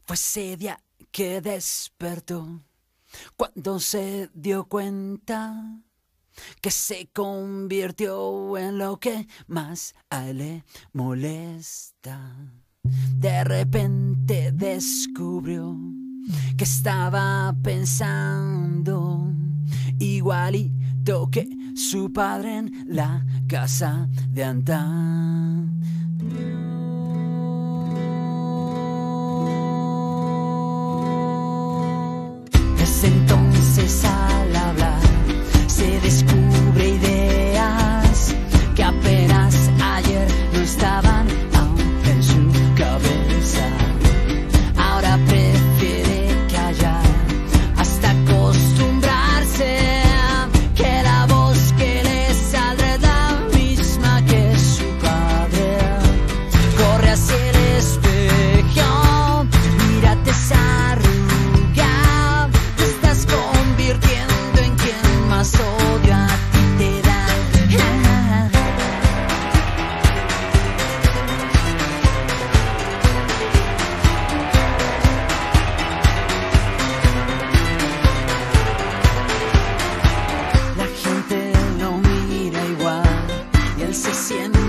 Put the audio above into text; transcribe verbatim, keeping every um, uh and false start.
Fue ese día que despertó cuando se dio cuenta que se convirtió en lo que más a él le molesta. De repente descubrió que estaba pensando igualito que su padre en la casa de antaño. Desde entonces al hablar se descubre ideas que apenas ayer no estaban aún en su cabeza. Ahora prefiere callar hasta acostumbrarse que la voz que le saldrá es la misma que su padre. Corre hacia el espejo, mírate esa arruga, te estás convirtiendo en quien más odio a ti te da. La gente lo mira igual y él se siente